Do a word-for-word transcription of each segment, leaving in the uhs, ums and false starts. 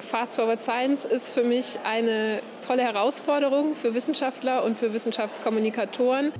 Fast Forward Science ist für mich eine tolle Herausforderung für Wissenschaftler und für Wissenschaftskommunikatoren.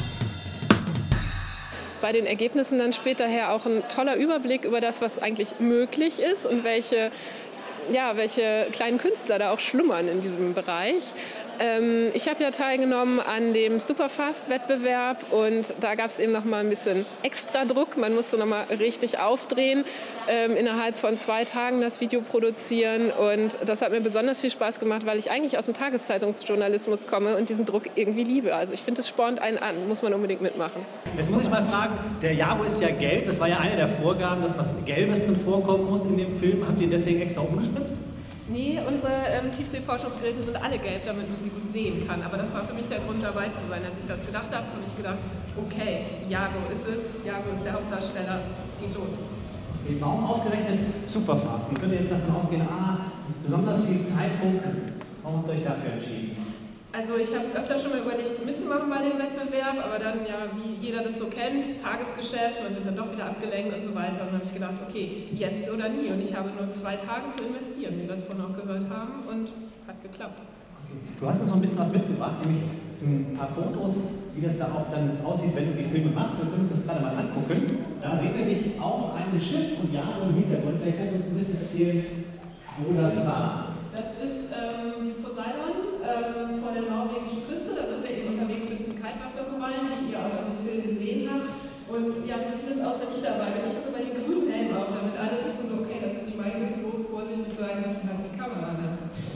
Bei den Ergebnissen dann später her auch ein toller Überblick über das, was eigentlich möglich ist und welche, ja, welche kleinen Künstler da auch schlummern in diesem Bereich. Ähm, ich habe ja teilgenommen an dem Superfast-Wettbewerb und da gab es eben noch mal ein bisschen extra Druck. Man musste noch mal richtig aufdrehen, ähm, innerhalb von zwei Tagen das Video produzieren und das hat mir besonders viel Spaß gemacht, weil ich eigentlich aus dem Tageszeitungsjournalismus komme und diesen Druck irgendwie liebe. Also ich finde, es spornt einen an, muss man unbedingt mitmachen. Jetzt muss ich mal fragen, der Jago ist ja gelb, das war ja eine der Vorgaben, dass was Gelbes drin vorkommen muss in dem Film. Habt ihr ihn deswegen extra umgespritzt? Nee, unsere ähm, Tiefseeforschungsgeräte sind alle gelb, damit man sie gut sehen kann. Aber das war für mich der Grund, dabei zu sein. Als ich das gedacht habe, habe ich gedacht, okay, Jago ist es, Jago ist der Hauptdarsteller, geht los. Okay, warum ausgerechnet Superfast? Ihr könnt jetzt davon ausgehen, ah, ist besonders viel Zeitdruck. Warum habt ihr euch dafür entschieden? Also ich habe öfter schon mal überlegt, mitzumachen bei dem Wettbewerb, aber dann, ja, wie jeder das so kennt, Tagesgeschäft, man wird dann doch wieder abgelenkt und so weiter. Und dann habe ich gedacht, okay, jetzt oder nie. Und ich habe nur zwei Tage zu investieren, wie wir das vorhin auch gehört haben, und hat geklappt. Okay. Du hast uns noch ein bisschen was mitgebracht, nämlich ein paar Fotos, wie das da auch dann aussieht, wenn du die Filme machst. Wir können uns das gerade mal angucken. Da sehen wir dich auf einem Schiff und ja, im Hintergrund. Vielleicht kannst du uns ein bisschen erzählen, wo das war. Das ist ähm, die Poseidon ähm, vor der norwegischen Küste. Da sind wir eben unterwegs zu diesen Kaltwasserkorallen, die ihr auch in dem Film gesehen habt. Und ja, wie sieht es aus, wenn ich dabei bin? Ich habe immer den grünen Helm auf, damit alle wissen, so, okay, das ist die Maike, bloß vorsichtig sein, die hat die Kamera da.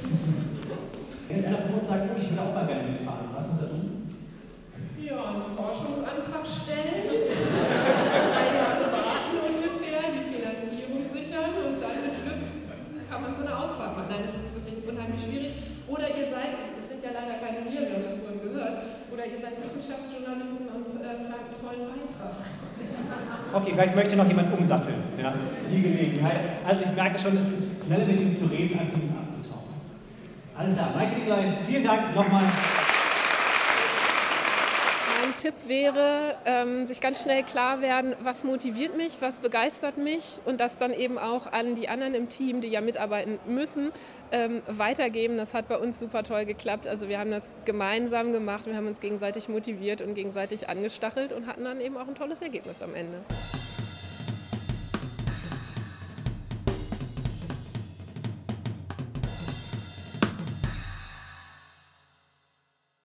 Wenn jetzt einer von uns sagt, ich will auch mal gerne mitfahren, was muss er tun? Ja, einen Forschungsantrag stellen, drei Jahre warten ungefähr, die Finanzierung sichern und dann mit Glück kann man so eine Ausfahrt machen. Nein, das ist wirklich unheimlich schwierig. Oder ihr seid, es sind ja leider keine hier, wir haben das vorhin gehört, oder ihr seid Wissenschaftsjournalisten und äh, plant einen tollen Beitrag. Okay, vielleicht möchte noch jemand umsatteln, ja, die Gelegenheit. Also ich merke schon, es ist schneller mit ihm zu reden, als mit ihm abzutauchen. Alles klar, Maike Lieblein, vielen Dank nochmal. Mein Tipp wäre, ähm, sich ganz schnell klar werden, was motiviert mich, was begeistert mich und das dann eben auch an die anderen im Team, die ja mitarbeiten müssen, ähm, weitergeben. Das hat bei uns super toll geklappt. Also wir haben das gemeinsam gemacht, wir haben uns gegenseitig motiviert und gegenseitig angestachelt und hatten dann eben auch ein tolles Ergebnis am Ende.